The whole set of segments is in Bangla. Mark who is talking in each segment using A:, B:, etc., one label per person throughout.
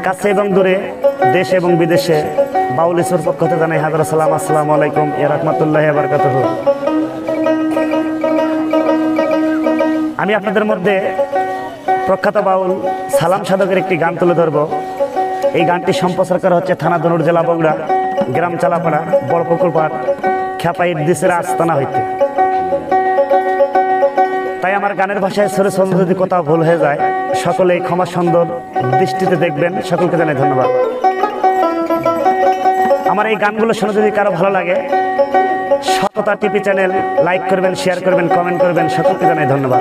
A: কাছে এবং দূরে দেশ এবং বিদেশে বাউল ইসুর পক্ষ থেকে জানাই হাজার সালাম। আসসালামু আলাইকুম ইয়া রাহমাতুল্লাহি ওয়া বারাকাতুহু। আমি আপনাদের মধ্যে প্রখ্যাত বাউল সালাম সাধকের একটি গান তুলে ধরব। এই গানটি সম্প্রচার করা হচ্ছে থানা ধনুর, জেলা বগুড়া, গ্রাম চালাপাড়া, বড়পুকুর পাড়, খ্যাপাইট দিসের আস্তানা হইতে। তাই আমার গানের ভাষায় সরে সরে যদি কোথাও ভুল হয়ে যায় সকলে ক্ষমা সুন্দর দৃষ্টিতে দেখবেন। সকলকে জানাই ধন্যবাদ। আমার এই গানগুলো শুনে যদি কারো ভালো লাগে সততা টিভি চ্যানেল লাইক করবেন, শেয়ার করবেন, কমেন্ট করবেন। সকলকে জানাই ধন্যবাদ।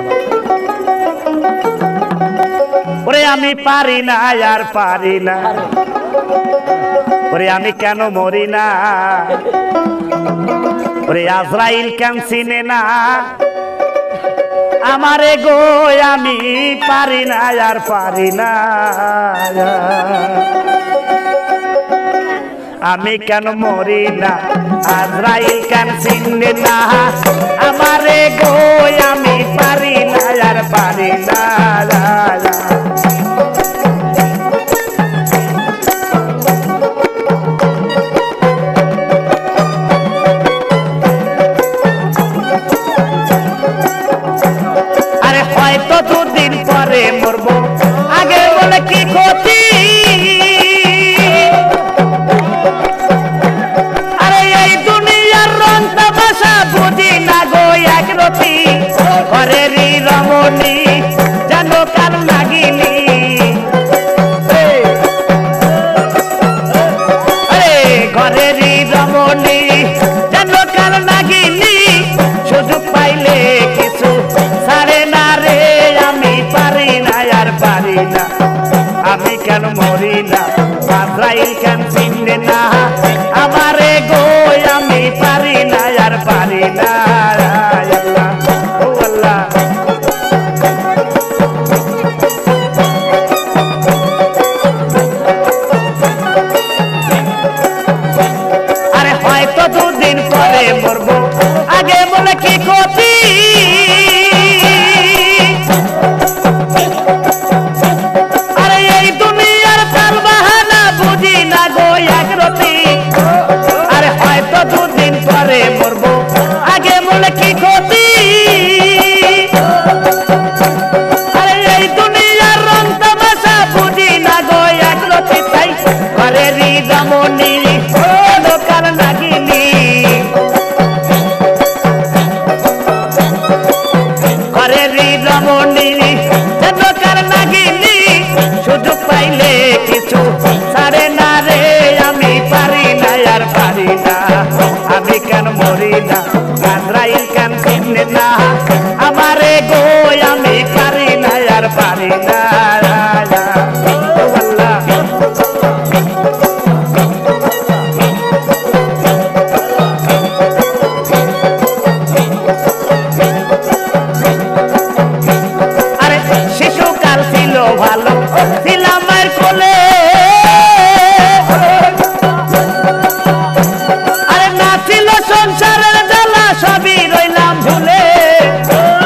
A: ওরে আমি পারি না আর পারি না, ওরে আমি কেন মরি না, ওরে আজরাইল কেন চিনে না আমারে গো, আমি পারি না আর পারি না, আমি কেন মরি না, আজরাইল কেন চিনে না আমারে গো, আমি পারি না আর পারি না। হয়তো দুদিন পরে মরবো, আগে বলে কি ক্ষতি, আরে এই দুনিয়ার রং তামাশা বুঝি না গো একরতি, ঘরেরই রমণী যেন কার লাগিনি, আরে ঘরেরই রমণী যেন কার লাগিনি, সুযোগ পাইলে কিছু ছাড়ে না রে, আমি পারি না আর পারি না, আমি কেন মরি না, আজরাইল কেন চিনে না আমারে গো, আমি পারি না আর পারি না। আল্লাহ ও আল্লাহ, আরে হয়তো দুদিন পরে মরবো, আগে বলে কি ক্ষতি, আরে এই দুনিয়ার তার বাহানা বুঝি না গো একরতি, আরে হয়তো দুদিন পরে মরবো, আগে বলে কি ক্ষতি, আরে এই দুনিয়ার রং তামাশা বুঝি না গো একরতি, তাই ঘরেরই রমণী কার লাগিনি, ঘরেরই রমণী যেন কার লাগিনি, সুযোগ পাইলে কিছু ছাড়ে না রে, আমি পারি না আর পারি না, আমি কেন মরি না, আজরাইল কেন চিনে না আমারে গো, আমি পারি না আর পারি না। আরে শিশুকাল ছিল ভালো, ছিলাম মায়ের কোলে, আরে না ছিল সংসারের জ্বালা, সবই রইলাম ভুলে,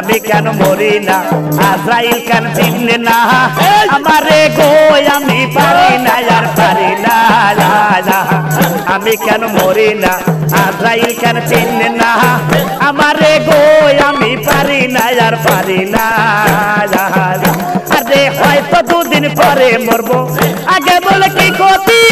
A: আমি কেন মরি না আজরাইল কেন চিনে না আমারে গো আমি পারি না আর পারি না আমি কেন মরি না আজরাইল কেন চিনে না আমারে গো আমি পারি না আর পারি না আরে হয়তো দুদিন পরে মরবো আগে বলে কি ক্ষতি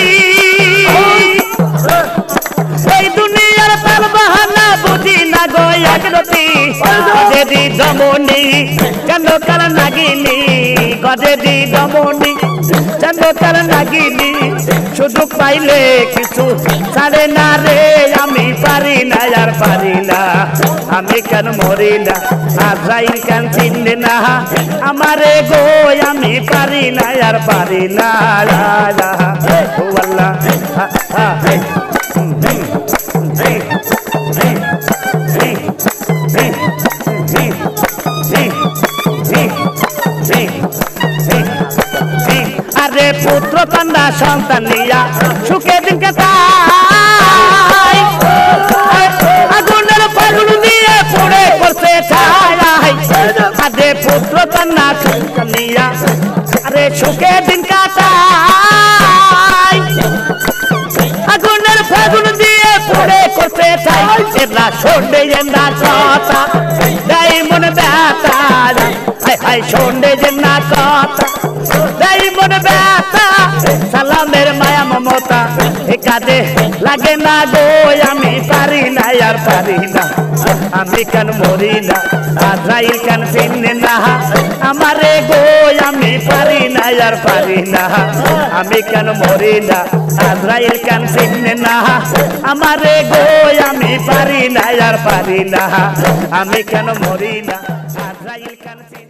A: এই দুনিয়ার তাল বাহানা বুঝি না গো একরতি গজেদি দমনি চন্দ্রকাল নাগিনী গজেদি দমনি চন্দ্রকাল নাগিনী সুযোগ পাইলে কিছু ছাড়ে না রে আমি পারি না আর পারি না আমি কেন মরি না আজরাইল কেন চিনে না আমারে গো আমি পারি না আর পারি না ও আল্লাহ আরে পুত্র কন্যা সন্তান নিয়া সুখে দিন কাটাই আগুনের ফাগুন দিয়ে পড়ে পড়ছে ছাই আরে পুত্র কন্যা সন্তান নিয়া আরে সুখে দিন কাটাই আগুনের ফাগুন দিয়ে পড়ে করছে ছাই এরা শোনে না কথা তাই মনে ব্যথা হাই শোনে না কথা তাই মনে ব্যথা সালামের মায়া মমতা এ কাজে লাগে না গো আমি পারি না আর পারি না আমি কেন মরি না আজরাইল কেন চিনে না আমারে গো আমি পারি না আর পারি না আমি কেন মরি না আজরাইল কেন চিনে না আমারে গো আমি পারি না আর পারি না আমি কেন মরি না আজরাইল কেন